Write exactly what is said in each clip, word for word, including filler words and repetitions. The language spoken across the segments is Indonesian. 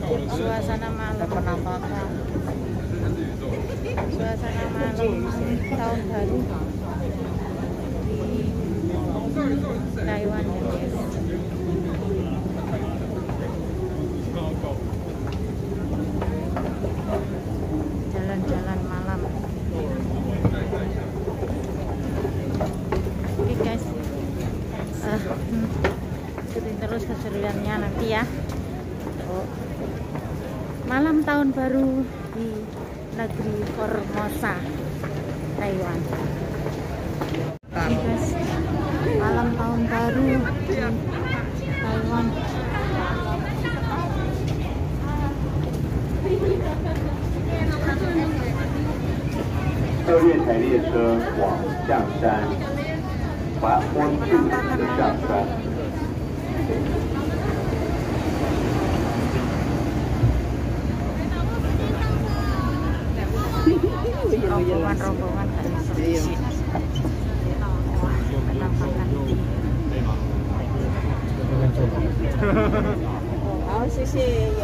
suasana malam penampakan suasana malam tahun baru di Taiwan ya guys. Jalan-jalan malam. Oke guys, uh, ikutin terus keseruannya nanti ya. Oh. Malam tahun baru di negeri Formosa, Taiwan. Oke guys, malam tahun baru di Taiwan. 这月台列车往象山，往温度的象山。 rombongan-rombongan tadi penampakan di好，谢谢有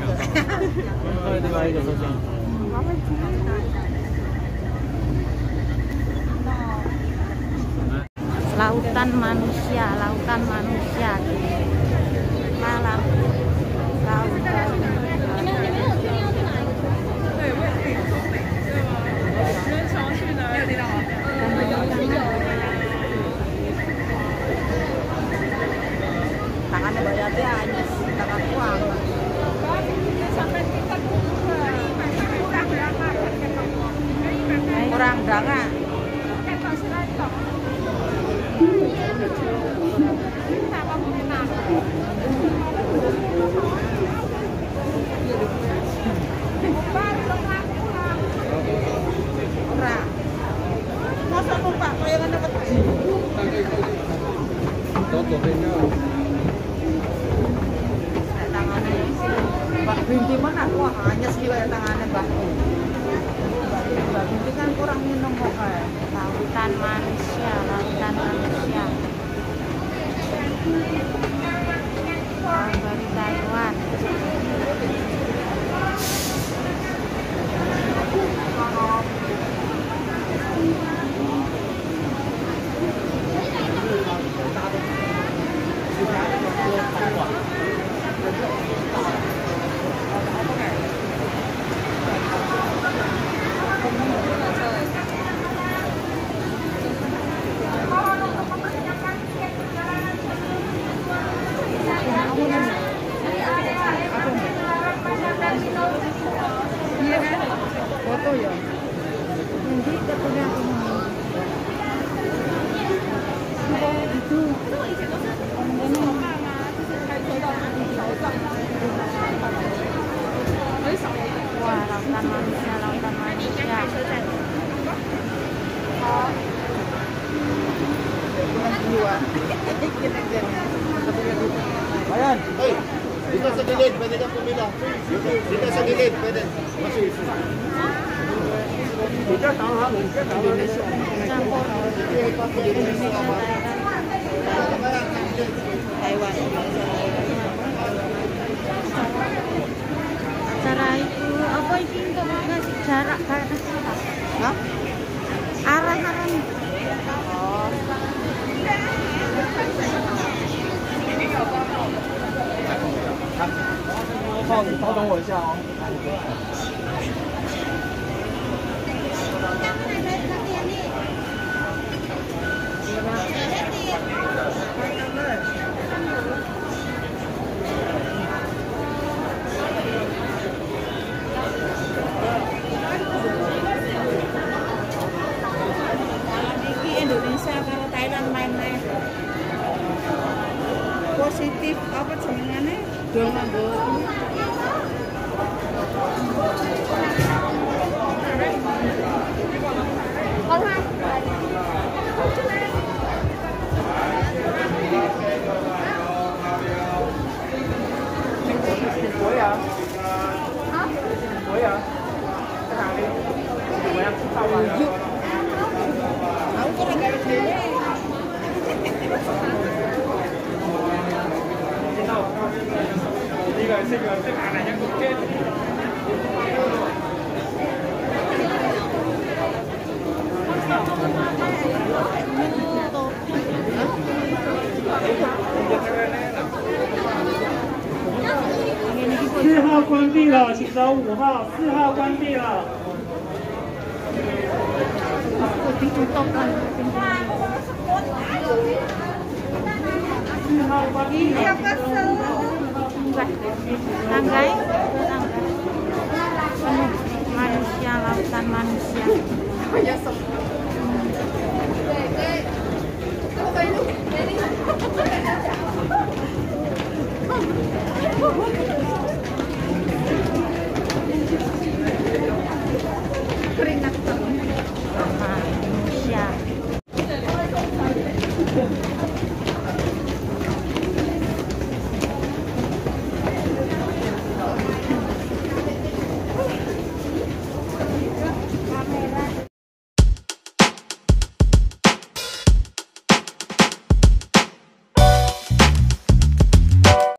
lautan manusia, lautan manusia di malam tahun baru. Tangannya bayarnya hanya tangan uang. Kurang dangan. Kurang. Masa lupa kayak kan dapat. Mbak Binti mana? Wah hanya sih kayak tangannya Mbak. Mbak Binti kan kurang minum kok kayak. Lautan manusia, lautan manusia. Tahun baru Taiwan. Iya kan? Foto ya? Nanti ketemu aku mau. Itu. Wah, lautan manusia, lautan manusia. Ayan, hey, dito sa gilid, pwede ka pumila. Dito sa gilid, pwede. Masih. Dito, tama ha. Campur Indonesia, Taiwan. Acara itu apa itu untuk ngasih jarak karena apa? Hah? Arah-arah. Oh. 稍稍等我一下啊。 Indonesia kalau Thailand main-main positif apa jenengannya dol nganggo Hah? 四号关闭了，请找五号。四号关闭了。 Ditutup kan. Iya kesel. Tanggai, tanggai. Manusia, lautan manusia.